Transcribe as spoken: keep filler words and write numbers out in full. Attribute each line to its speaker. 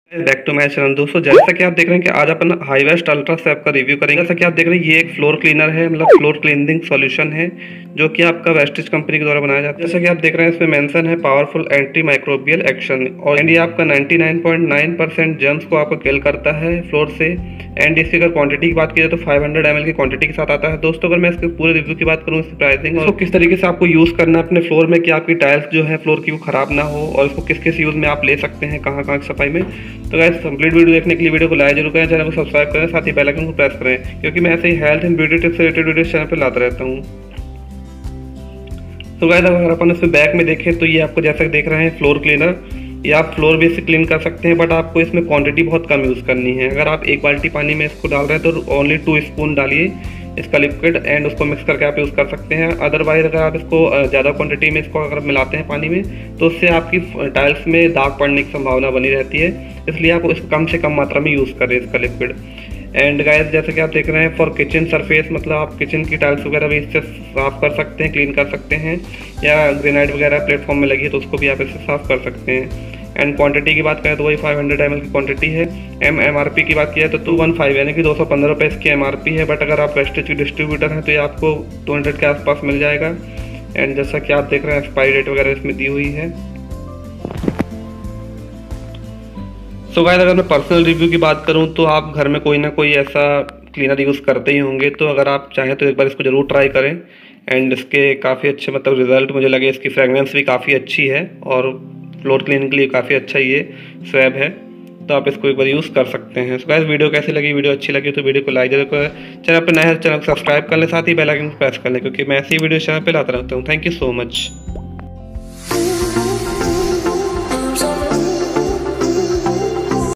Speaker 1: Back to my channel. दोस्तों जैसा कि आप देख रहे हैं कि आज अपन हाईवेस्ट अल्ट्रा स्वैब का रिव्यू करेंगे। जैसा कि आप देख रहे हैं ये एक फ्लोर क्लीनर है, मतलब फ्लोर क्लीनिंग सॉल्यूशन है जो कि आपका वेस्टिज कंपनी के द्वारा बनाया जाता है। जैसा कि आप देख रहे हैं इसमें मेंशन है पावरफुल एंटी माइक्रोबियल एक्शन, और ये आपका ninety nine point nine percent germs को आपको किल करता है फ्लोर से। एंड इसकी अगर क्वांटिटी की बात की जाए तो फाइव हंड्रेड एम एल की क्वांटिटी के साथ आता है। दोस्तों अगर मैं इसके पूरे रिव्यू की बात करूँ, इसकी प्राइसिंग और किस तरीके से आपको यूज़ करना है अपने फ्लोर में कि आपकी टाइल्स जो है फ्लोर की वो खराब ना हो, और इसको किस किस यूज़ में आप ले सकते हैं, कहाँ कहाँ की सफाई में, तो गाइस कंप्लीट वीडियो देखने के लिए वीडियो को लाइक जरूर करें, चैनल को सब्सक्राइब करें, साथ ही बेल आइकन को प्रेस करें, क्योंकि मैं ऐसे ही हेल्थ एंड ब्यूटी टिप्स से रिलेटेड वीडियो चैनल पर लाता रहता हूँ। तो गाइस अगर अपन इसमें बैक में देखें तो ये आपको जैसा देख रहे हैं फ्लोर क्लीनर, ये आप फ्लोर भी इससे क्लीन कर सकते हैं, बट आपको इसमें क्वांटिटी बहुत कम यूज़ करनी है। अगर आप एक बाल्टी पानी में इसको डाल रहे हैं तो ओनली टू स्पून डालिए इसका लिक्विड, एंड उसको मिक्स करके आप यूज़ कर सकते हैं। अदरवाइज अगर आप इसको ज़्यादा क्वांटिटी में इसको अगर मिलाते हैं पानी में तो उससे आपकी टाइल्स में दाग पड़ने की संभावना बनी रहती है, इसलिए आप इसको कम से कम मात्रा में यूज़ करें इसका लिक्विड। एंड गाइस जैसे कि आप देख रहे हैं फॉर किचन सरफेस, मतलब आप किचन की टाइल्स वगैरह भी इससे साफ़ कर सकते हैं, क्लीन कर सकते हैं, या ग्रेनाइट वगैरह प्लेटफॉर्म में लगी है तो उसको भी आप इससे साफ़ कर सकते हैं। एंड क्वांटिटी की बात करें तो वही फाइव हंड्रेड एम एल की क्वांटिटी है। एम एम आर पी की बात की जाए तो टू वन फाइव यानी कि दो सौ पंद्रह रुपये इसकी एम आर पी है, बट अगर आप वेस्टेज की डिस्ट्रीब्यूटर हैं तो ये आपको टू हंड्रेड के आसपास मिल जाएगा। एंड जैसा कि आप देख रहे हैं एक्सपायरी डेट वगैरह इसमें दी हुई है। सो गाइस अगर मैं पर्सनल रिव्यू की बात करूं तो आप घर में कोई ना कोई ऐसा क्लीनर यूज़ करते ही होंगे, तो अगर आप चाहें तो एक बार इसको ज़रूर ट्राई करें। एंड इसके काफ़ी अच्छे मतलब रिजल्ट मुझे लगे, इसकी फ्रेगनेंस भी काफ़ी अच्छी है और फ्लोर क्लीनिंग के लिए काफ़ी अच्छा ये स्वैब है, तो आप इसको एक बार यूज़ कर सकते हैं। सो गाइस वीडियो कैसी लगी, वीडियो अच्छी लगी तो वीडियो को लाइक जरूर करें, चैनल पर नए चैनल को सब्सक्राइब कर लें, साथ ही बेल आइकन को प्रेस कर लें, क्योंकि मैं ऐसी वीडियो चैनल पर लाता रहता हूँ। Thank you so much.